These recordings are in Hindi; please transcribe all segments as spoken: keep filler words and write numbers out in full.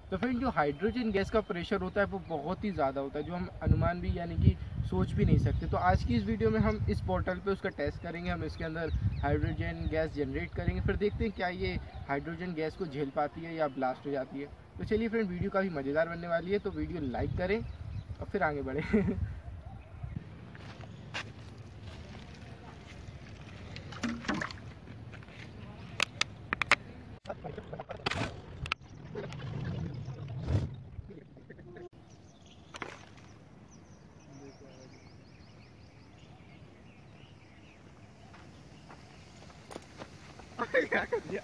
तो फ्रेंड जो हाइड्रोजन गैस का प्रेशर होता है वो बहुत ही ज़्यादा होता है, जो हम अनुमान भी यानी कि सोच भी नहीं सकते। तो आज की इस वीडियो में हम इस पोर्टल पे उसका टेस्ट करेंगे, हम इसके अंदर हाइड्रोजन गैस जनरेट करेंगे, फिर देखते हैं क्या ये हाइड्रोजन गैस को झेल पाती है या ब्लास्ट हो जाती है। तो चलिए फ्रेंड, वीडियो काफ़ी मज़ेदार बनने वाली है, तो वीडियो लाइक करें और फिर आगे बढ़ें। क्या कर दिया?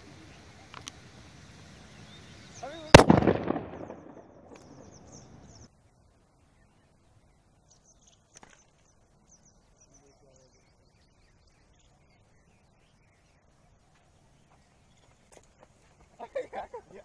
क्या कर दिया?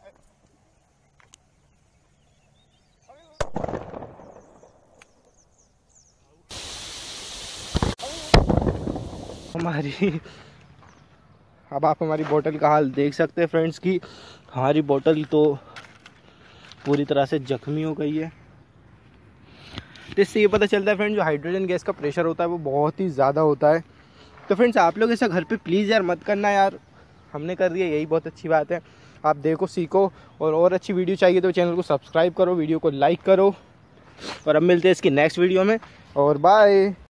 हमारी अब आप हमारी बोतल का हाल देख सकते हैं फ्रेंड्स की हमारी बोतल तो पूरी तरह से जख्मी हो गई है। तो इससे ये पता चलता है फ्रेंड, जो हाइड्रोजन गैस का प्रेशर होता है वो बहुत ही ज़्यादा होता है। तो फ्रेंड्स आप लोग ऐसा घर पे प्लीज़ यार मत करना यार, हमने कर दिया यही बहुत अच्छी बात है। आप देखो, सीखो, और और अच्छी वीडियो चाहिए तो चैनल को सब्सक्राइब करो, वीडियो को लाइक करो, और अब मिलते हैं इसकी नेक्स्ट वीडियो में, और बाय।